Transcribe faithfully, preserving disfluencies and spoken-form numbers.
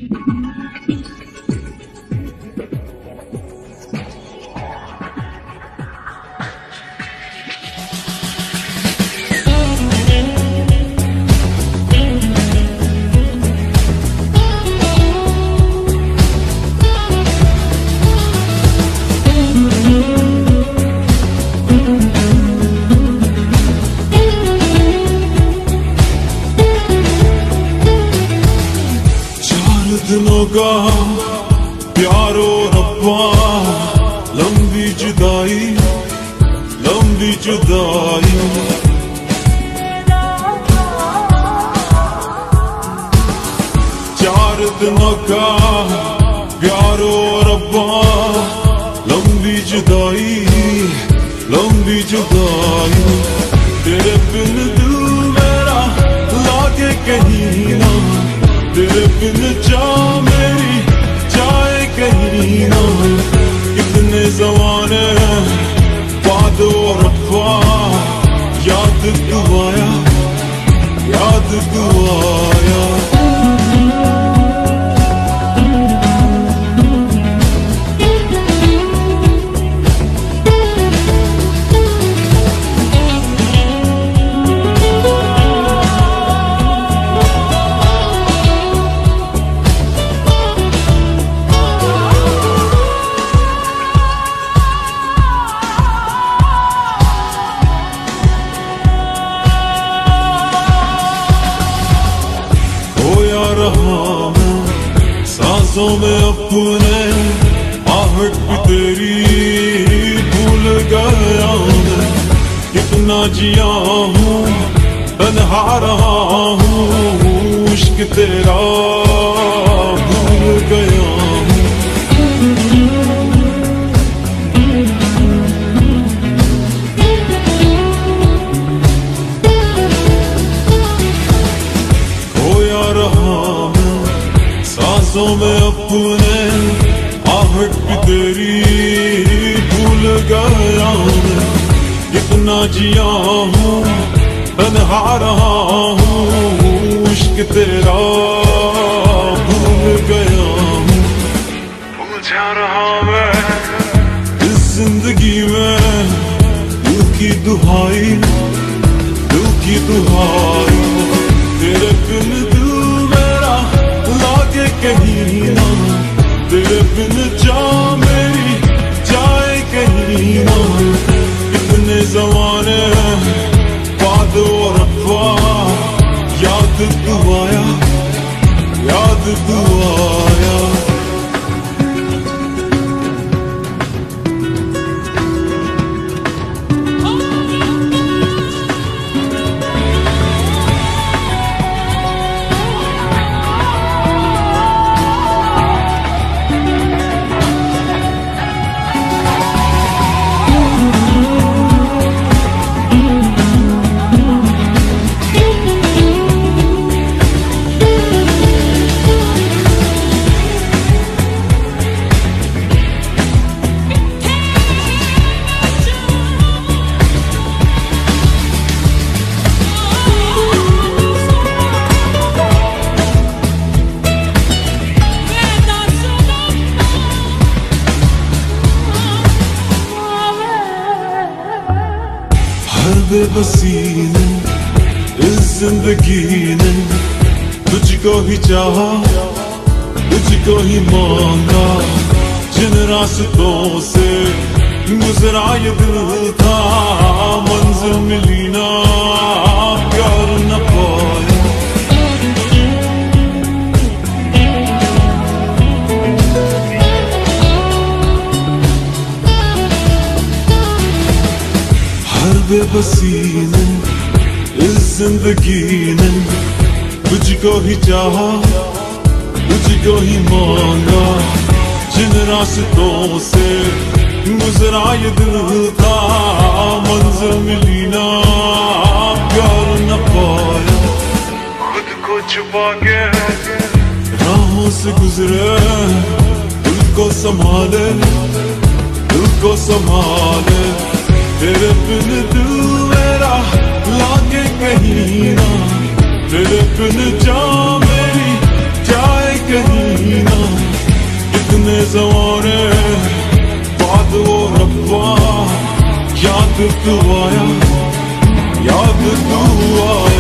दिनों का प्यारो रब्बा, लंबी जुदाई लंबी जुदाई। चार दिनों का प्यारो रब्बा, लंबी जुदाई लंबी जुदाई। तेरे बिन दिल मेरा लागे कहीं ना, तेरे बिन जा मेरी जाए कहीं ना। कितने ज़माने बाद और रब्बा, याद तू आया याद तू आया। सांसों में अपने आहट भी तेरी भूल गया मैं। कितना जिया हूँ तन्हा रहा हूँ, इश्क तेरा भूल गया हूँ। खोया रहा सांसों में अपने आहट भी तेरी भूल गया मैं। कितना जिया हूँ तन्हा रहा हूँ, इश्क तेरा भूल गया हूँ। उलझा रहा मैं इस जिंदगी में, दिल की दुहाई दिल की दुहाई। तेरे बिन दिल मेरा लागे कहीं ना, तेरे बिन जा मेरी जाए कहीं ना। कितने ज़माने बाद और रब्बा, याद तू आया याद तू आया। बेबसी ने इस जिंदगी ने तुझको ही चाहा तुझको ही मांगा। जिन रास्तों से गुजरा ये दिल था, मंजिल मिली ना प्यार न पाया। बेबसी ने इस जिंदगी ने तुझको ही चाहा तुझको ही मांगा। जिन रास्तों से गुजरा ये दिल था, मंजिल मिली ना प्यार न पाया। खुद को छुपा के राहों से गुजरे, दिल को संभाले दिल को संभाले। तेरे बिन दिल मेरा लागे कहीं ना, तेरे बिन जा मेरी जाए कहीं याद तू आया, याद तू आया।